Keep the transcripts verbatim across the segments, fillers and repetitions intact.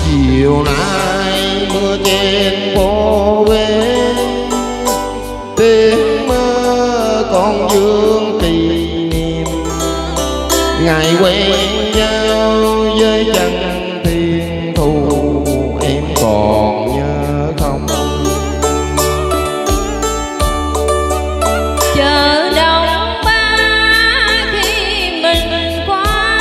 chiều nay mưa chen phố về, tiếng mơ con dương kỷ niệm ngày quen nhau với chân thiên thu, em còn nhớ không? Chờ đông ba khi mình qua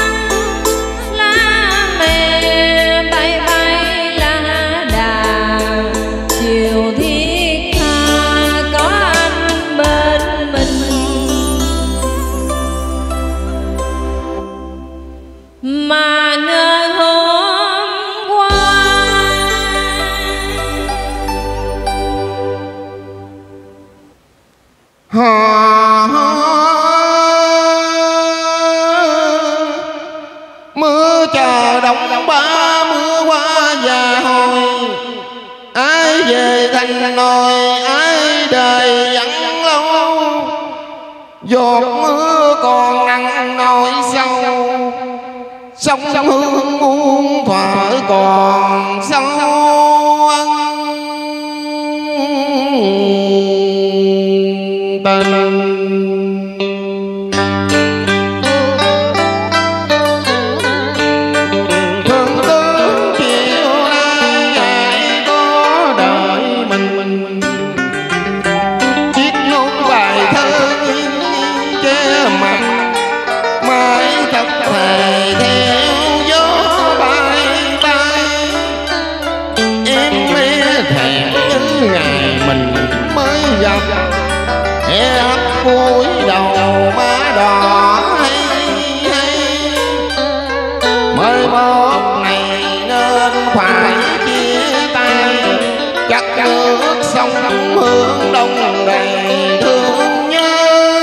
lá mẹ bay bay lá đà, chiều thiết tha có anh bên mình. Mà ngờ hôm qua Hà mưa chờ đông ba mưa qua già hồi, ai về thành nồi ai đời vẫn lâu, giọt mưa còn nặng nỗi sâu, sông hương muôn thuở còn sâu tình. Thương tướng chiều nay ai có đợi mình, viết nốt bài thơ che mặt mãi thật thề theo gió bay bay. Em mê thẹn những ngày mình mới gặp, ép cúi đầu má đỏ hay hay, mới một ngày nên phải chia tay, chắc nước sông hướng đông đầy thương nhớ.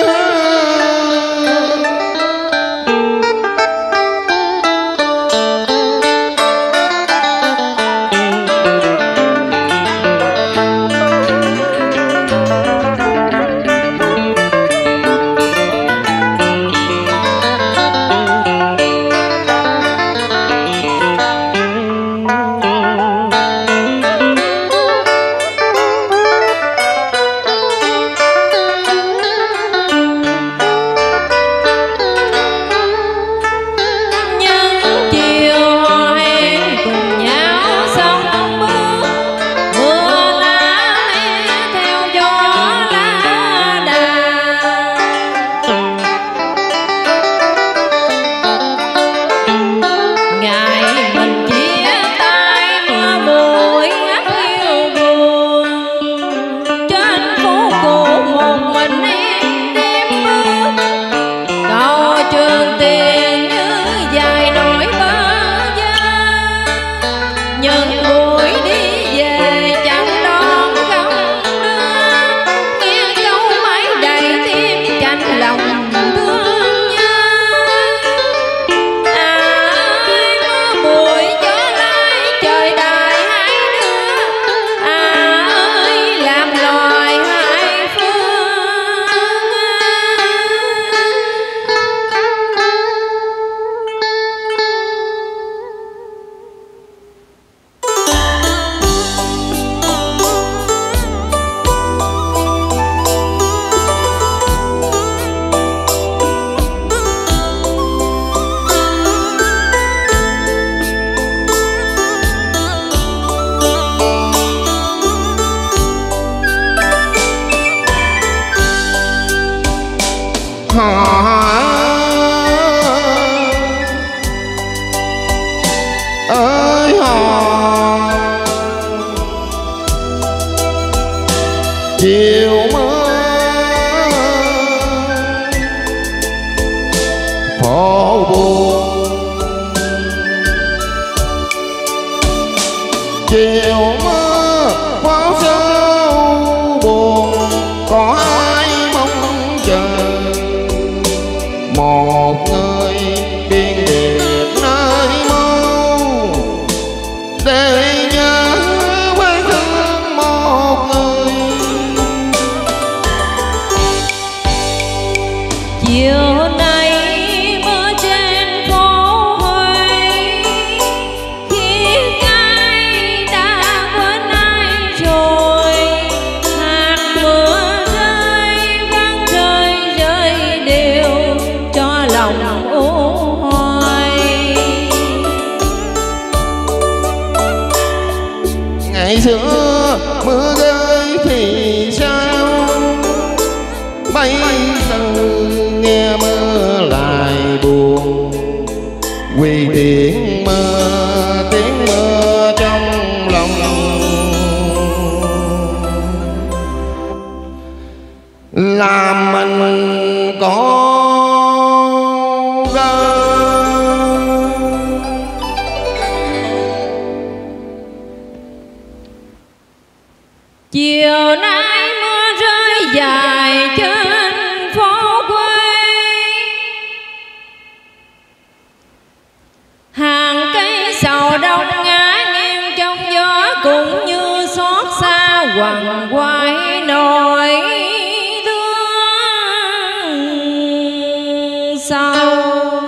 Ơi hò chiều mưa phố buồn, chiều mưa phố sâu buồn, có ai mong chờ một người biên biệt nơi mâu để nhớ quê hương một người. Chiều nay mưa trên phố Huế, thiết ngày xưa mưa rơi thì sao, bây giờ nghe mưa lại buồn, vì tiếng mưa tiếng mưa trong lòng, làm mình có chiều nay mưa rơi dài trên phố quê, hàng cây sầu đông ngã nghiêng trong gió, cũng như xót xa quằn quại nỗi thương sâu.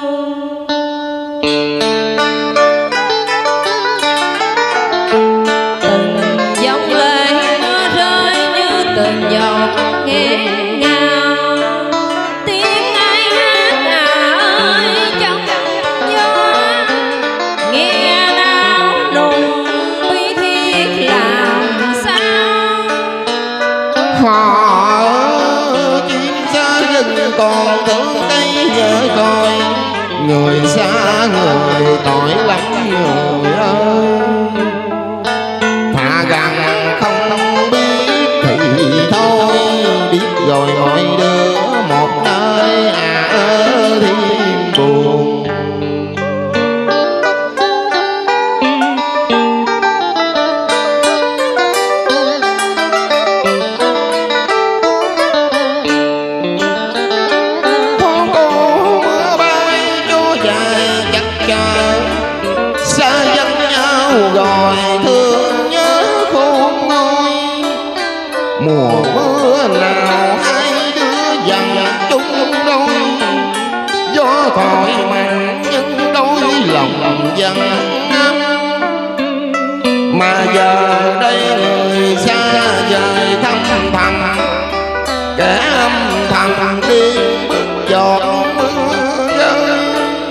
Từng giọt nghẹn ngào, tiếng ai hát à ơi trong gió, nghe nao nùng bi thiết làm sao. Họ chim xa rừng còn thương cây nhớ coi, người xa người tội lắm người ơi. Thà rằng không biết thì thôi, biết rồi mọi đứa một nơi à ơ thêm buồn. Con cô mưa bay chúa dài chắc chờ, xa dắt nhau rồi thương nhớ khôn nguôi. Mùa mưa nào hai đứa dằn chung đôi, gió thổi mạnh nhưng đôi lòng dằn năm. Mà giờ đây người xa vời thăm thầm, kẻ âm thầm đi bước giọt mưa rơi.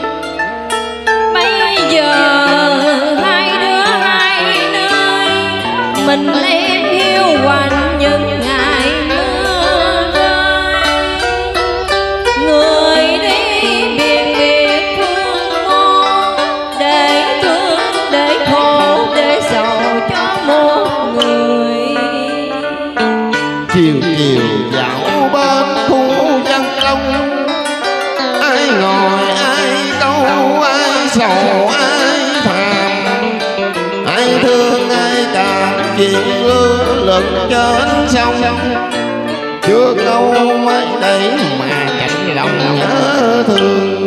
Bây giờ hai đứa hai nơi, mình em hiu quạnh những ngày mưa rơi. Người đi biệt biệt thương ngon, để thương để khổ để sầu cho một người. Chiều chiều dạo bên khu dân long, ai ngồi ai câu ai sầu ai thầm, ai thương ai cảm chuyện lưu lực trên sông. Chưa câu mới đây mà cảnh lòng nhớ thương,